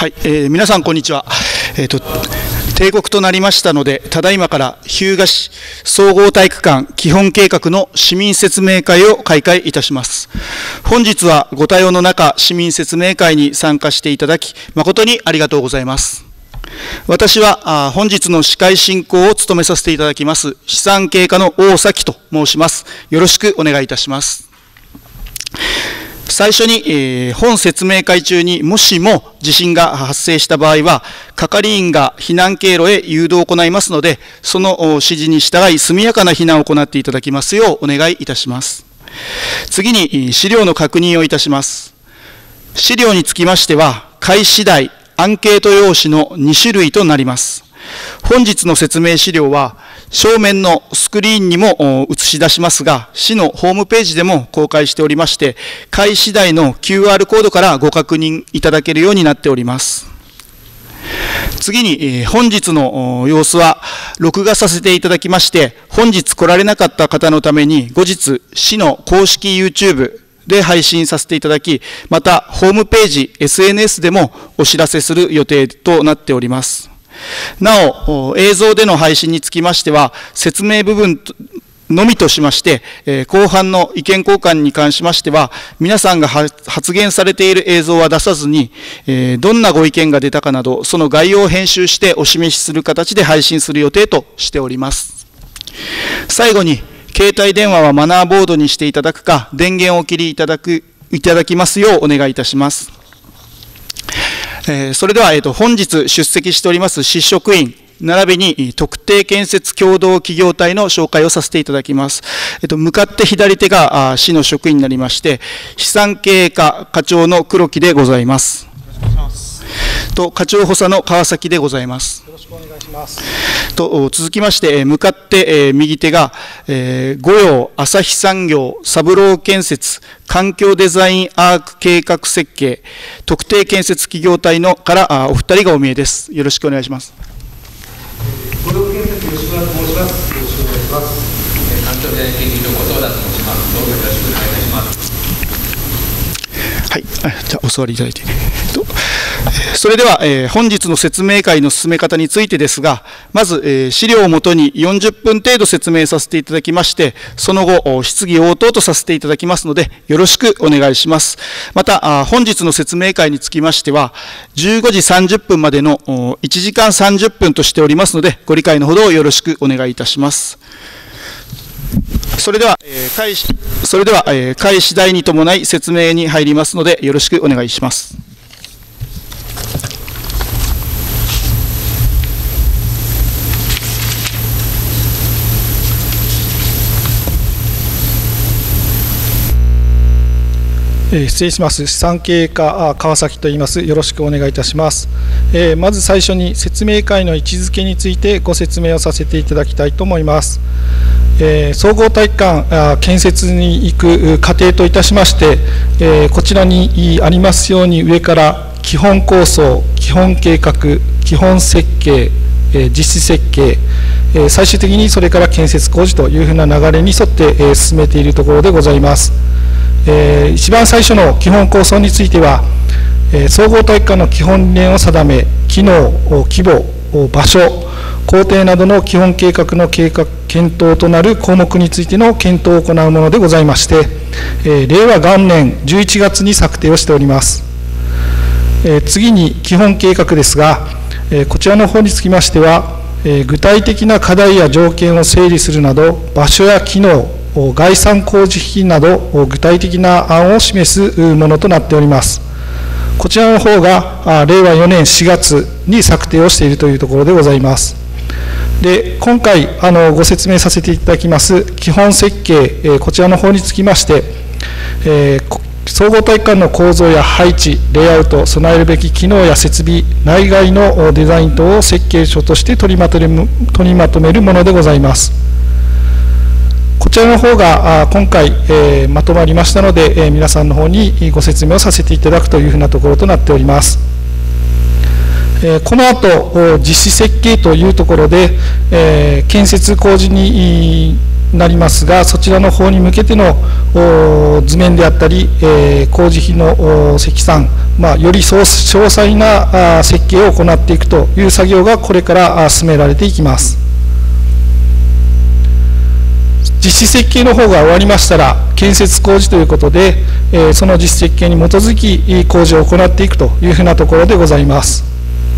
はい、皆さんこんにちは。定刻となりましたので、ただいまから日向市総合体育館基本計画の市民説明会を開会いたします。本日はご多様の中、市民説明会に参加していただき、誠にありがとうございます。私は本日の司会進行を務めさせていただきます、資産経過の大崎と申します。よろしくお願いいたします。最初に、本説明会中にもしも地震が発生した場合は、係員が避難経路へ誘導を行いますので、その指示に従い速やかな避難を行っていただきますようお願いいたします。次に資料の確認をいたします。資料につきましては、開始台、アンケート用紙の2種類となります。本日の説明資料は、正面のスクリーンにも映し出しますが、市のホームページでも公開しておりまして、開始台の QR コードからご確認いただけるようになっております。次に、本日の様子は録画させていただきまして、本日来られなかった方のために、後日、市の公式 YouTube、で配信させていただき、またホームページ、SNS でもお知らせする予定となっております。なお、映像での配信につきましては、説明部分のみとしまして、後半の意見交換に関しましては、皆さんが発言されている映像は出さずに、どんなご意見が出たかなど、その概要を編集してお示しする形で配信する予定としております。最後に、携帯電話はマナーボードにしていただくか、電源をお切りいただきますようお願いいたします。それでは、本日出席しております市職員、並びに特定建設協同企業体の紹介をさせていただきます。向かって左手が市の職員になりまして、資産経営課課長の黒木でございます。課長補佐の川崎でございます。よろしくお願いします。続きまして、向かって右手が、五陽朝日産業三郎建設環境デザインアーク計画設計特定建設企業体のからお二人がお見えです。よろしくお願いします。 五陽建設吉村と申します。よろしくお願いします。環境デザイン研究所後藤田と申します。どうぞよろしくお願いいたします。 はい、じゃあお座りいただいて。それでは、本日の説明会の進め方についてですが、まず、資料をもとに40分程度説明させていただきまして、その後、質疑応答とさせていただきますので、よろしくお願いします。また、本日の説明会につきましては、15時30分までの1時間30分としておりますので、ご理解のほどよろしくお願いいたします。それでは、開始台に伴い説明に入りますので、よろしくお願いします。 失礼します。資産経営課川崎と言います。よろしくお願いいたします。まず最初に説明会の位置づけについてご説明をさせていただきたいと思います。総合体育館建設に行く過程といたしまして、こちらにありますように上から基本構想、基本計画、基本設計、実施設計、最終的にそれから建設工事というふうな流れに沿って進めているところでございます。一番最初の基本構想については、総合体育館の基本理念を定め、機能、規模、場所、工程などの基本計画の検討となる項目についての検討を行うものでございまして、令和元年11月に策定をしております。次に基本計画ですが、こちらの方につきましては、具体的な課題や条件を整理するなど、場所や機能、概算工事費など具体的な案を示すものとなっております。こちらの方が令和4年4月に策定をしているというところでございます。で、今回ご説明させていただきます基本設計、こちらの方につきまして、総合体育館の構造や配置、レイアウト、備えるべき機能や設備、内外のデザイン等を設計書として取りまとめるものでございます。こちらの方が今回まとまりましたので、皆さんの方にご説明をさせていただくというふうなところとなっております。この後実施設計というところで、建設工事になりますが、そちらの方に向けての図面であったり、工事費の積算、より詳細な設計を行っていくという作業がこれから進められていきます。実施設計の方が終わりましたら、建設工事ということで、その実施設計に基づき工事を行っていくというふうなところでございます。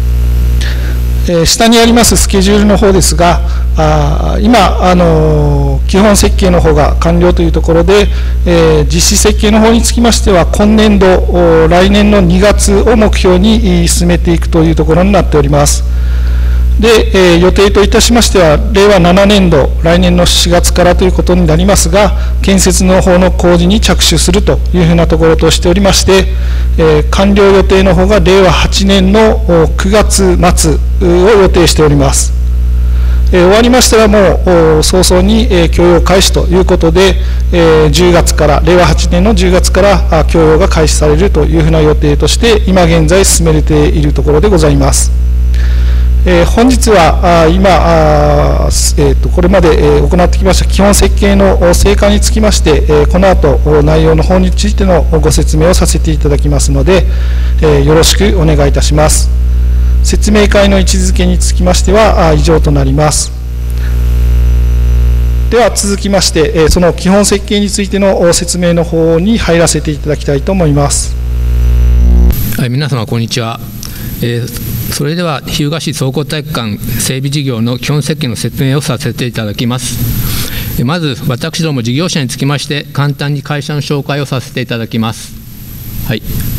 下にありますスケジュールの方ですが、今、基本設計の方が完了というところで、実施設計の方につきましては、今年度、来年の2月を目標に進めていくというところになっております。で、予定といたしましては、令和7年度、来年の4月からということになりますが、建設の方の工事に着手するというふうなところとしておりまして、完了予定の方が令和8年の9月末を予定しております。終わりましたらもう早々に供用開始ということで、10月から、令和8年の10月から供用が開始されるというふうな予定として、今現在進めているところでございます。本日は今、これまで行ってきました基本設計の成果につきまして、この後内容の方についてのご説明をさせていただきますので、よろしくお願いいたします。説明会の位置づけにつきましては以上となります。では続きまして、その基本設計についての説明の方に入らせていただきたいと思います。 はい、皆様こんにちは。それでは日向市総合体育館整備事業の基本設計の説明をさせていただきます。まず私ども事業者につきまして簡単に会社の紹介をさせていただきます。はい、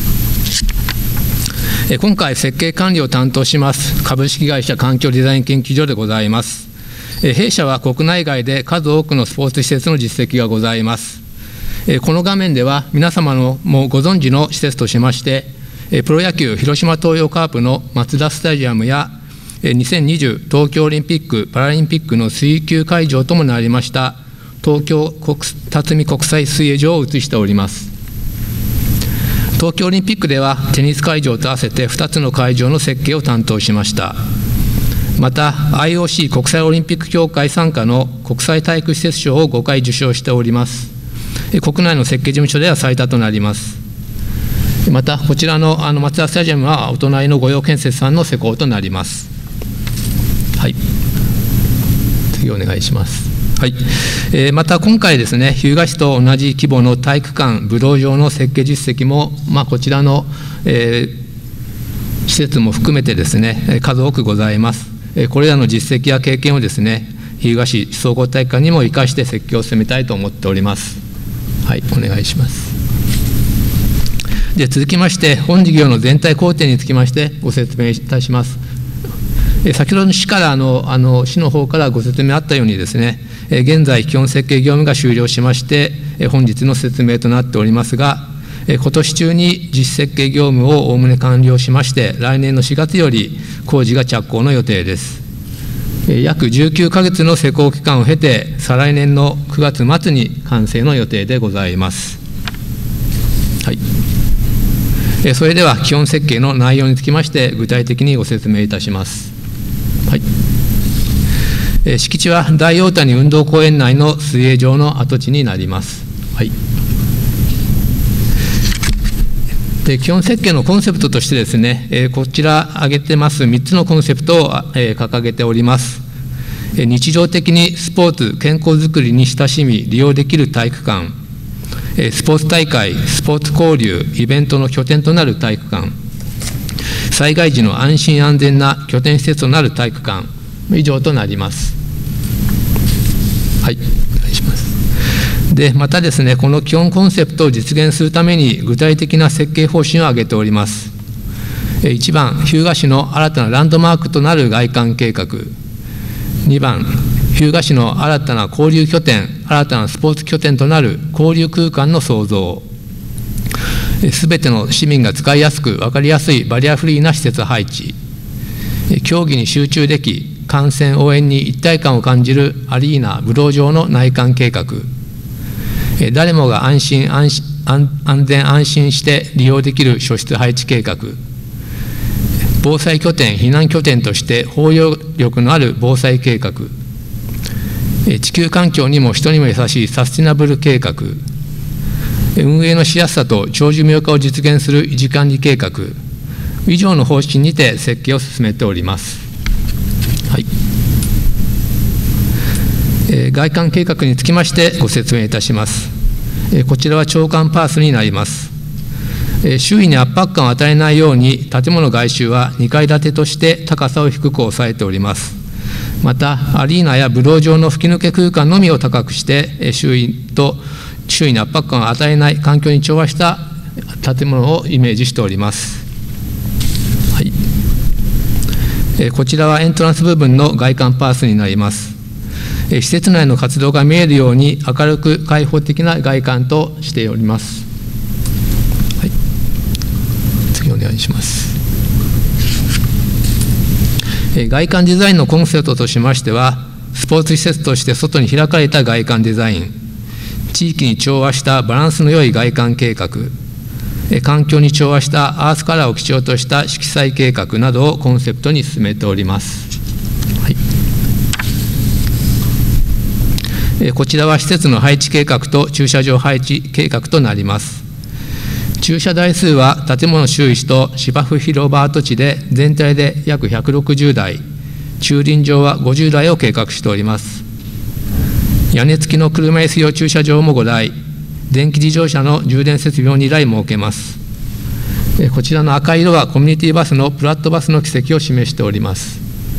今回設計管理を担当します株式会社環境デザイン研究所でございます。弊社は国内外で数多くのスポーツ施設の実績がございます。この画面では皆様のもご存知の施設としましてプロ野球広島東洋カープのマツダスタジアムや2020東京オリンピック・パラリンピックの水球会場ともなりました東京辰巳国際水泳場を移しております。東京オリンピックではテニス会場と合わせて2つの会場の設計を担当しました。また IOC 国際オリンピック協会傘下の国際体育施設賞を5回受賞しております。国内の設計事務所では最多となります。またこちらのマツダスタジアムはお隣の御用建設さんの施工となります。はい、次お願いします。はい、また今回ですね、日向市と同じ規模の体育館武道場の設計実績も、こちらの、施設も含めてですね数多くございます。これらの実績や経験をですね日向市総合体育館にも生かして設計を進めたいと思っております。はい、お願いします。で続きまして、本事業の全体工程につきましてご説明いたします。先ほどの市から市の方からご説明あったようにですね、現在、基本設計業務が終了しまして、本日の説明となっておりますが、今年中に実施設計業務をおおむね完了しまして、来年の4月より工事が着工の予定です。約19ヶ月の施工期間を経て、再来年の9月末に完成の予定でございます。はい、それでは基本設計の内容につきまして具体的にご説明いたします。はい、敷地は大大谷運動公園内の水泳場の跡地になります。はい、で基本設計のコンセプトとしてですね、こちら挙げてます3つのコンセプトを掲げております。日常的にスポーツ・健康づくりに親しみ利用できる体育館、スポーツ大会、スポーツ交流、イベントの拠点となる体育館、災害時の安心安全な拠点施設となる体育館、以上となります。はい、お願いします。で、またですね、この基本コンセプトを実現するために具体的な設計方針を挙げております。1番、日向市の新たなランドマークとなる外観計画。2番、日向市の新たな交流拠点、新たなスポーツ拠点となる交流空間の創造。すべての市民が使いやすく分かりやすいバリアフリーな施設配置。競技に集中でき、観戦応援に一体感を感じるアリーナ、武道場の内観計画。誰もが安全安心して利用できる初出配置計画。防災拠点、避難拠点として包容力のある防災計画。 地球環境にも人にも優しいサスティナブル計画、運営のしやすさと長寿命化を実現する維持管理計画、以上の方針にて設計を進めております。はい。外観計画につきましてご説明いたします。こちらは長管パースになります。周囲に圧迫感を与えないように、建物外周は2階建てとして高さを低く抑えております。また、アリーナや武道場の吹き抜け空間のみを高くして、周囲に圧迫感を与えない環境に調和した建物をイメージしております。はい。こちらはエントランス部分の外観パースになります。施設内の活動が見えるように明るく開放的な外観としております。はい、次お願いします。外観デザインのコンセプトとしましては、スポーツ施設として外に開かれた外観デザイン、地域に調和したバランスの良い外観計画、環境に調和したアースカラーを基調とした色彩計画などをコンセプトに進めております。はい、こちらは施設の配置計画と駐車場配置計画となります。駐車台数は建物周囲と芝生広場跡地で全体で約160台、駐輪場は50台を計画しております。屋根付きの車椅子用駐車場も5台、電気自動車の充電設備を2台設けます。こちらの赤い色はコミュニティバスのプラットバスの軌跡を示しております。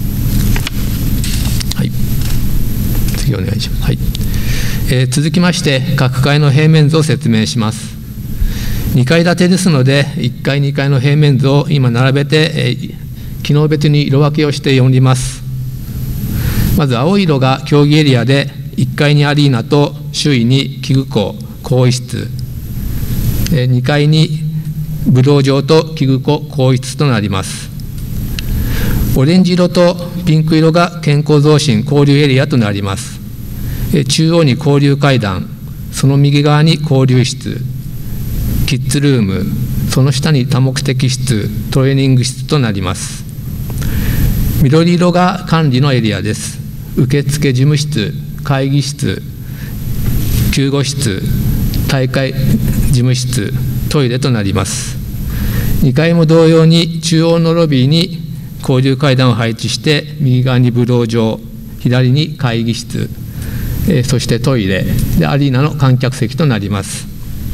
はい、次お願いします。はい。続きまして各階の平面図を説明します。2階建てですので、1階、2階の平面図を今並べて、機能別に色分けをしております。まず青い色が競技エリアで、1階にアリーナと周囲に器具庫、更衣室、2階に武道場と器具庫、更衣室となります。オレンジ色とピンク色が健康増進交流エリアとなります。中央に交流階段、その右側に交流室、キッズルーム、その下に多目的室、トレーニング室となります。緑色が管理のエリアです。受付事務室、会議室、救護室、大会事務室、トイレとなります。2階も同様に中央のロビーに交流階段を配置して、右側に武道場、左に会議室、そしてトイレでアリーナの観客席となります。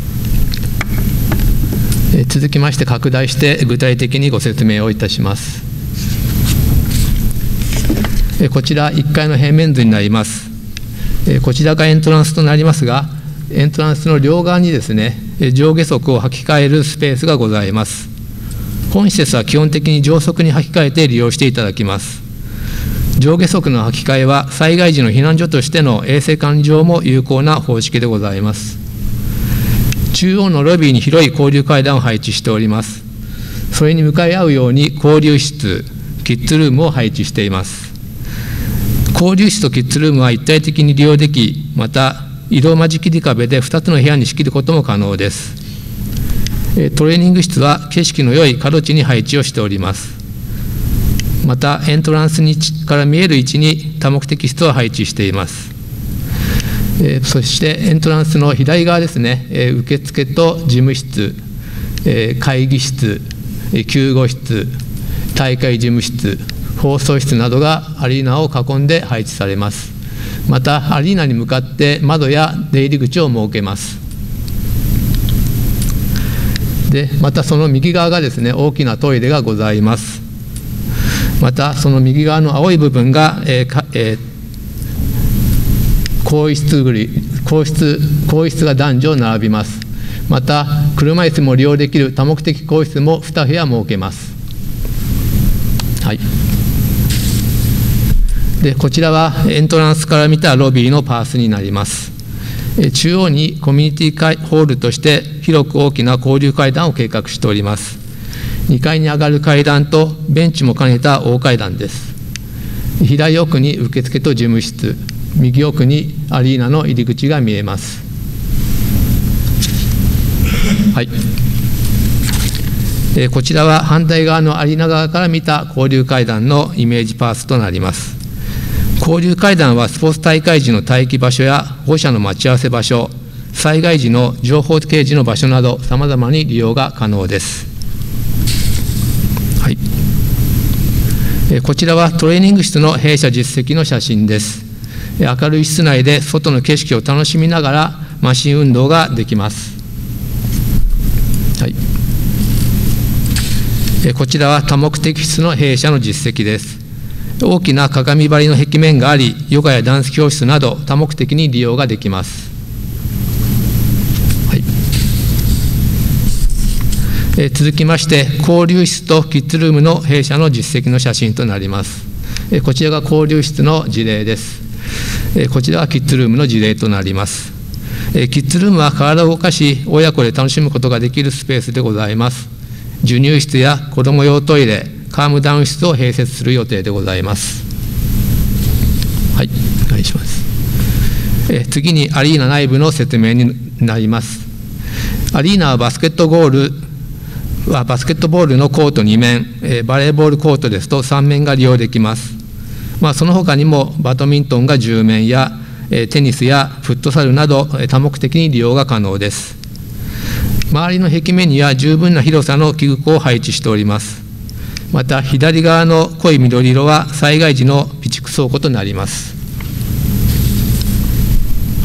続きまして拡大して具体的にご説明をいたします。こちら1階の平面図になります。こちらがエントランスとなりますが、エントランスの両側にですね、上下足を履き替えるスペースがございます。本施設は基本的に上足に履き替えて利用していただきます。上下足の履き替えは災害時の避難所としての衛生管理上も有効な方式でございます。中央のロビーに広い交流階段を配置しております。それに向かい合うように交流室、キッズルームを配置しています。交流室とキッズルームは一体的に利用でき、また移動間仕切り壁で2つの部屋に仕切ることも可能です。トレーニング室は景色の良い角地に配置をしております。またエントランスから見える位置に多目的室を配置しています。そしてエントランスの左側ですね、受付と事務室、会議室、救護室、大会事務室、放送室などがアリーナを囲んで配置されます。またアリーナに向かって窓や出入り口を設けます。でまたその右側がですね、大きなトイレがございます。またその右側の青い部分が、更衣室が男女並びます。また車椅子も利用できる多目的更衣室も2部屋設けます。はい。でこちらはエントランスから見たロビーのパースになります。中央にコミュニティホールとして広く大きな交流階段を計画しております。2階に上がる階段とベンチも兼ねた大階段です。左奥に受付と事務室、右奥にアリーナの入り口が見えます。はい。こちらは反対側のアリーナ側から見た交流階段のイメージパースとなります。 交流会談はスポーツ大会時の待機場所や保護者の待ち合わせ場所、災害時の情報掲示の場所など、さまざまに利用が可能です。はい、こちらはトレーニング室の弊社実績の写真です。明るい室内で外の景色を楽しみながらマシン運動ができます。はい、こちらは多目的室の弊社の実績です。大きな鏡張りの壁面があり、ヨガやダンス教室など多目的に利用ができます。はい、続きまして、交流室とキッズルームの弊社の実績の写真となります。こちらが交流室の事例です。こちらはキッズルームの事例となります。キッズルームは体を動かし、親子で楽しむことができるスペースでございます。授乳室や子ども用トイレ、カームダウン室を併設する予定でございます。はい、お願いします。次にアリーナ内部の説明になります。アリーナはバスケットボールのコート2面、バレーボールコートですと3面が利用できます。その他にもバドミントンが10面やテニスやフットサルなど多目的に利用が可能です。周りの壁面には十分な広さの器具庫を配置しております。また左側の濃い緑色は災害時の備蓄倉庫となります。はい、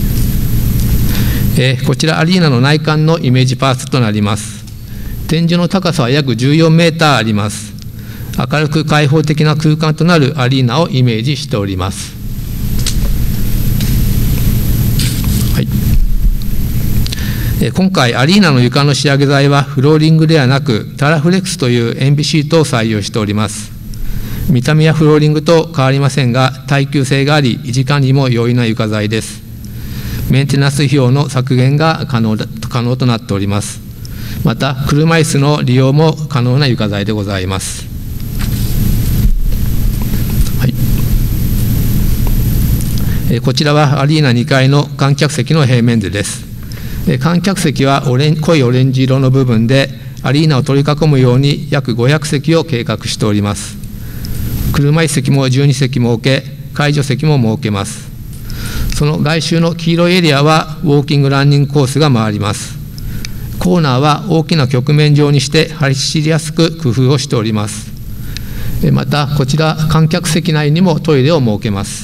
こちらアリーナの内観のイメージパーツとなります。天井の高さは約14メーターあります。明るく開放的な空間となるアリーナをイメージしております。はい、今回アリーナの床の仕上げ材はフローリングではなくタラフレックスという塩ビシートを採用しております。見た目やフローリングと変わりませんが、耐久性があり維持管理も容易な床材です。メンテナンス費用の削減が可能となっております。また車椅子の利用も可能な床材でございます。こちらはアリーナ2階の観客席の平面図です。観客席は濃いオレンジ色の部分で、アリーナを取り囲むように約500席を計画しております。車椅子席も12席設け、介助席も設けます。その外周の黄色いエリアはウォーキングランニングコースが回ります。コーナーは大きな曲面状にして走りやすく工夫をしております。またこちら観客席内にもトイレを設けます。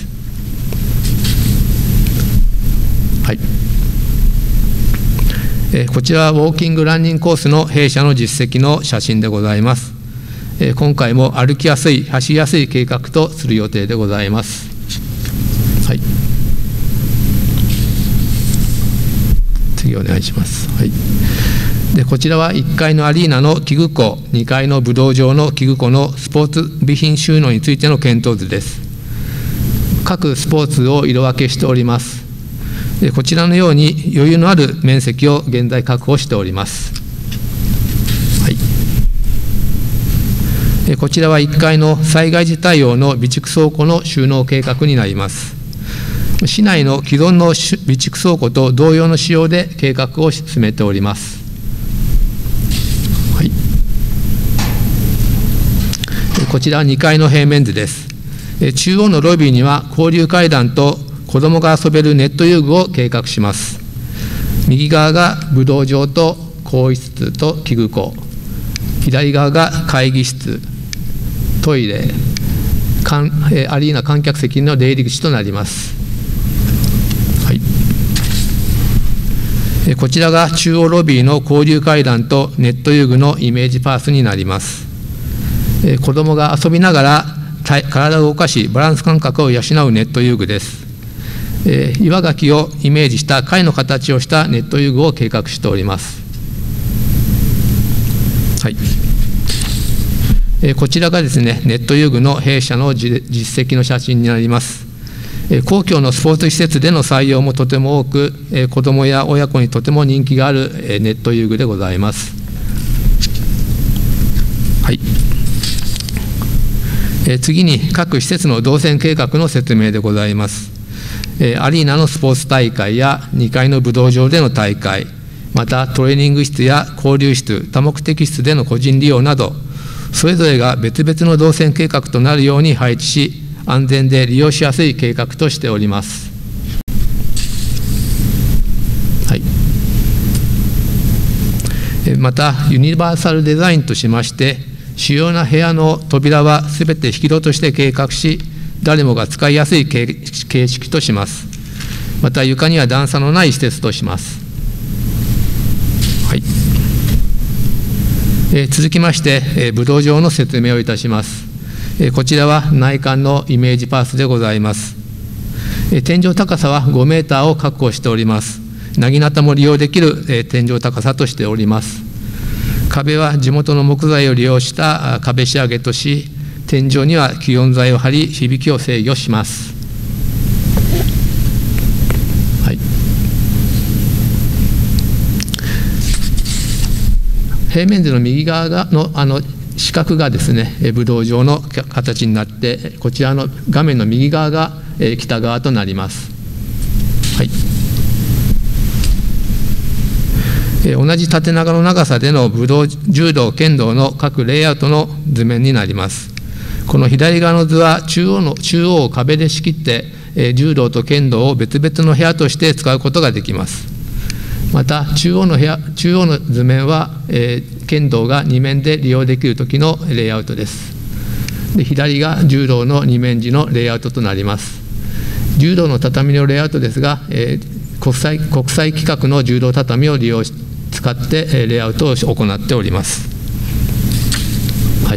はい、こちらはウォーキングランニングコースの弊社の実績の写真でございます。今回も歩きやすい、走りやすい計画とする予定でございます。はい、次お願いします。はい、でこちらは1階のアリーナの器具庫、2階の武道場の器具庫のスポーツ備品収納についての検討図です。各スポーツを色分けしております。こちらのように余裕のある面積を現在確保しております。はい、こちらは1階の災害時対応の備蓄倉庫の収納計画になります。市内の既存の備蓄倉庫と同様の仕様で計画を進めております。はい、こちらは2階の平面図です。中央のロビーには交流階段と子どもが遊べるネット遊具を計画します。右側が武道場と更衣室と器具庫、左側が会議室、トイレ、アリーナ観客席の出入り口となります。はい、こちらが中央ロビーの交流階段とネット遊具のイメージパーツになります。子どもが遊びながら体を動かしバランス感覚を養うネット遊具です。岩牡蠣をイメージした貝の形をしたネット遊具を計画しております。はい、こちらがですね、ネット遊具の弊社の実績の写真になります。公共のスポーツ施設での採用もとても多く、子どもや親子にとても人気があるネット遊具でございます。はい、次に各施設の動線計画の説明でございます。アリーナのスポーツ大会や2階の武道場での大会、またトレーニング室や交流室、多目的室での個人利用など、それぞれが別々の動線計画となるように配置し、 安全で利用しやすい計画としております。はい、また、ユニバーサルデザインとしまして、主要な部屋の扉はすべて引き戸として計画し、誰もが使いやすい形式とします。また、床には段差のない施設とします。はい、続きまして、武道場の説明をいたします。こちらは内観のイメージパースでございます。天井高さは5メーターを確保しております。なぎなたも利用できる天井高さとしております。壁は地元の木材を利用した壁仕上げとし、天井には気温材を張り、響きを制御します。はい、平面図の右側の四角がですね、武道場の形になって、こちらの画面の右側が北側となります。はい、同じ縦長の長さでの武道、柔道、剣道の各レイアウトの図面になります。この左側の図は中央を壁で仕切って、柔道と剣道を別々の部屋として使うことができます。また中央の図面は、剣道が2面で利用できるときのレイアウトです。で、左が柔道の2面時のレイアウトとなります。柔道の畳のレイアウトですが、国際規格の柔道畳を使ってレイアウトを行っております。はい、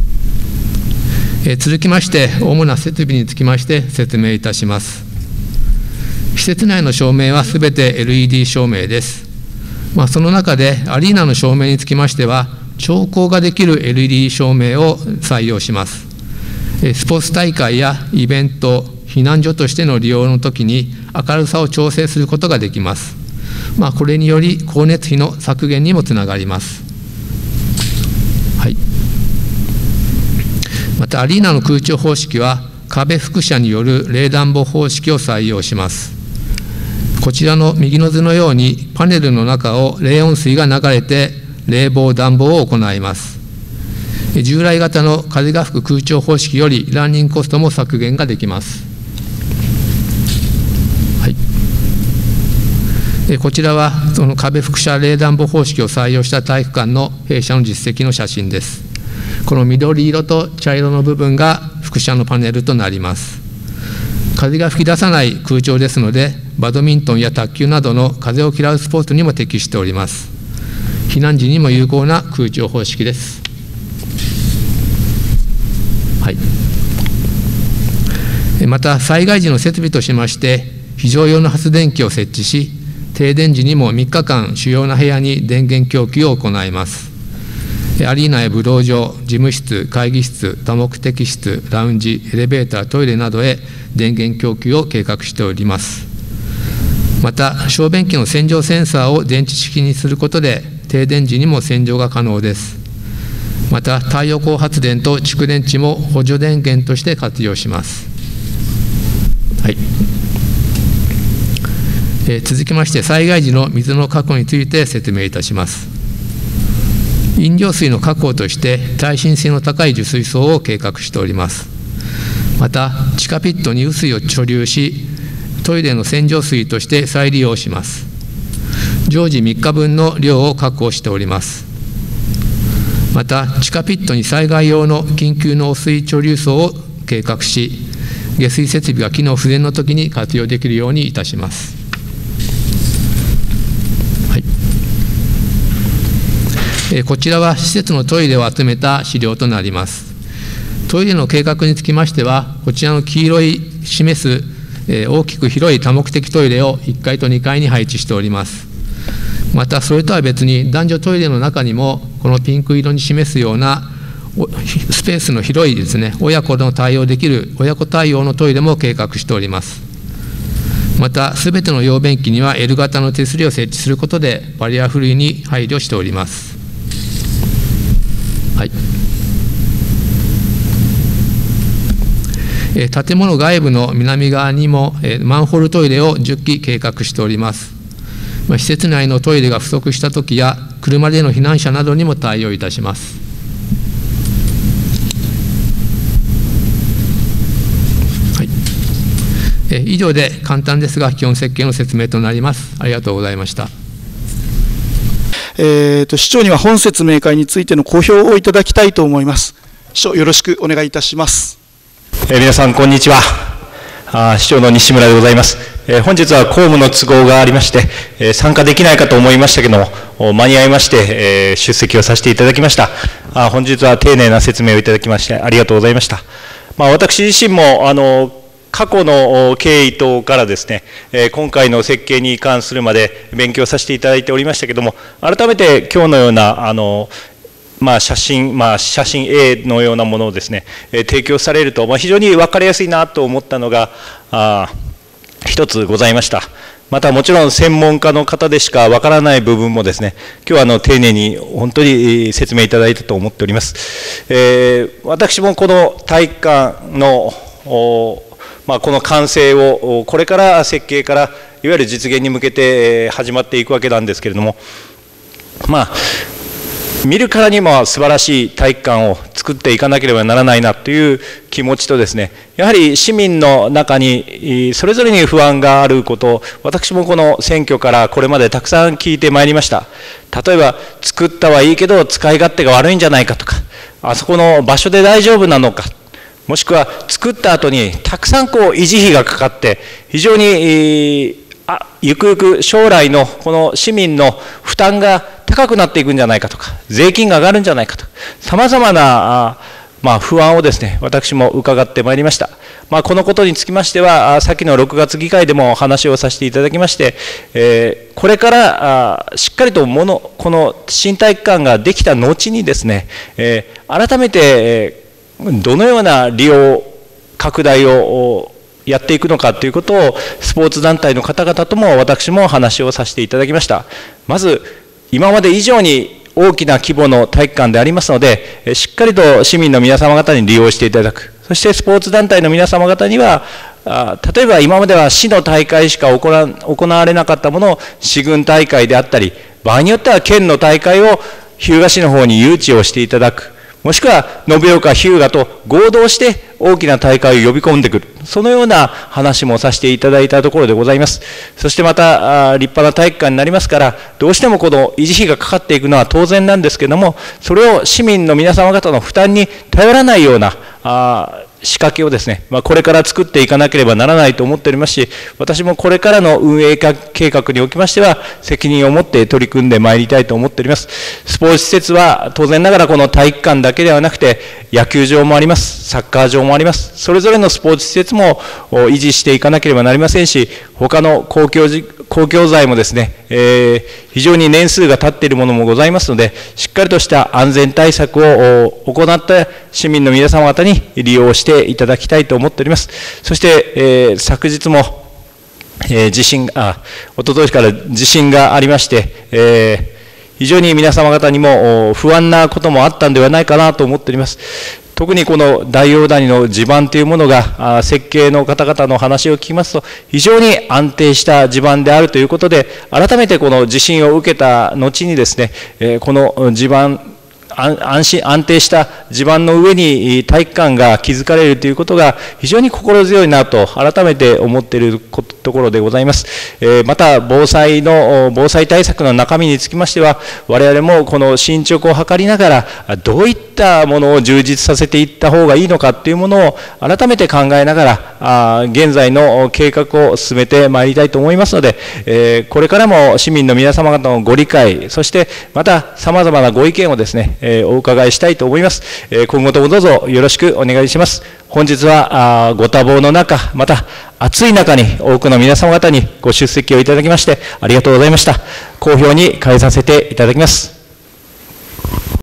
続きまして、主な設備につきまして説明いたします。施設内の照明はすべて LED 照明です。その中でアリーナの照明につきましては、調光ができる LED 照明を採用します。スポーツ大会やイベント、避難所としての利用のときに明るさを調整することができます。これにより光熱費の削減にもつながります。はい、またアリーナの空調方式は壁輻射による冷暖房方式を採用します。こちらの右の図のようにパネルの中を冷温水が流れて冷房暖房を行います。従来型の風が吹く空調方式よりランニングコストも削減ができます。はい、こちらはその壁輻射冷暖房方式を採用した体育館の弊社の実績の写真です。この緑色と茶色の部分が輻射のパネルとなります。風が吹き出さない空調ですので、バドミントンや卓球などの風を嫌うスポーツにも適しております。避難時にも有効な空調方式です。はい、また災害時の設備としまして、非常用の発電機を設置し、停電時にも3日間主要な部屋に電源供給を行います。アリーナや武道場、事務室、会議室、多目的室、ラウンジ、エレベーター、トイレなどへ電源供給を計画しております。また、小便器の洗浄センサーを電池式にすることで、停電時にも洗浄が可能です。また、太陽光発電と蓄電池も補助電源として活用します。はい。続きまして、災害時の水の確保について説明いたします。飲料水の確保として耐浸性の高い受水槽を計画しております。また地下ピットに雨水を貯留し、トイレの洗浄水として再利用します。常時3日分の量を確保しております。また地下ピットに災害用の緊急の汚水貯留槽を計画し、下水設備が機能不全のときに活用できるようにいたします。こちらは施設のトイレを集めた資料となります。トイレの計画につきましては、こちらの黄色い示す大きく広い多目的トイレを1階と2階に配置しております。またそれとは別に男女トイレの中にもこのピンク色に示すようなスペースの広いですね、親子の対応できる親子対応のトイレも計画しております。またすべての用便器には L 型の手すりを設置することでバリアフリーに配慮しております。はい、建物外部の南側にもマンホールトイレを10基計画しております。施設内のトイレが不足したときや車での避難者などにも対応いたします。 以上で簡単ですが基本設計の説明となります。ありがとうございました。 市長には本説明会についての公表をいただきたいと思います。市長、よろしくお願いいたします。 皆さん、こんにちは。市長の西村でございます。本日は公務の都合がありまして、参加できないかと思いましたけども、間に合いまして、出席をさせていただきました。本日は丁寧な説明をいただきまして、ありがとうございました。私自身も、過去の経緯等からですね、今回の設計に関するまで勉強させていただいておりましたけども、改めて今日のような、写真 A のようなものをですね、提供されると、非常に分かりやすいなと思ったのが一つございました。またもちろん専門家の方でしか分からない部分もですね、今日は丁寧に本当に説明いただいたと思っております。私もこの体育館のこの完成をこれから設計からいわゆる実現に向けて始まっていくわけなんですけれども、見るからにも素晴らしい体育館を作っていかなければならないなという気持ちとですね、やはり市民の中にそれぞれに不安があることを私もこの選挙からこれまでたくさん聞いてまいりました。例えば作ったはいいけど使い勝手が悪いんじゃないかとか、あそこの場所で大丈夫なのか、もしくは作った後にたくさん維持費がかかって非常にゆくゆく将来のこの市民の負担が高くなっていくんじゃないかとか、税金が上がるんじゃないかと、さまざまな不安をですね、私も伺ってまいりました。このことにつきましては、先の6月議会でも話をさせていただきまして、これからしっかりとこの新体育館ができた後にですね、改めてどのような利用拡大をやっていくのかということをスポーツ団体の方々とも私も話をさせていただきました。まず今まで以上に大きな規模の体育館でありますので、しっかりと市民の皆様方に利用していただく、そしてスポーツ団体の皆様方には例えば今までは市の大会しか行われなかったものを市郡大会であったり、場合によっては県の大会を日向市の方に誘致をしていただく、もしくは延岡、日向と合同して大きな大会を呼び込んでくる、そのような話もさせていただいたところでございます。そしてまた立派な体育館になりますから、どうしてもこの維持費がかかっていくのは当然なんですけれども、それを市民の皆様方の負担に頼らないような仕掛けをですね、これから作っていかなければならないと思っておりますし、私もこれからの運営計画におきましては責任を持って取り組んでまいりたいと思っております。スポーツ施設は当然ながらこの体育館だけではなくて野球場もあります、サッカー場もあります。それぞれのスポーツ施設も維持していかなければなりませんし、他の公共財もですね、非常に年数が経っているものもございますので、しっかりとした安全対策を行った市民の皆様方に利用していただきたいと思っております。そして、昨日も、一昨日から地震がありまして、非常に皆様方にも不安なこともあったんではないかなと思っております。特にこの大王谷の地盤というものが設計の方々の話を聞きますと非常に安定した地盤であるということで、改めてこの地震を受けた後にですね、この地盤安定した地盤の上に体育館が築かれるということが非常に心強いなと改めて思っているところでございます。また防災対策の中身につきましては、我々もこの進捗を図りながらどういったものを充実させていった方がいいのかというものを改めて考えながら現在の計画を進めてまいりたいと思いますので、これからも市民の皆様方のご理解、そしてまたさまざまなご意見をですねお伺いしたいと思います。今後ともどうぞよろしくお願いします。本日はご多忙の中、また暑い中に多くの皆様方にご出席をいただきましてありがとうございました。公表に変えさせていただきます。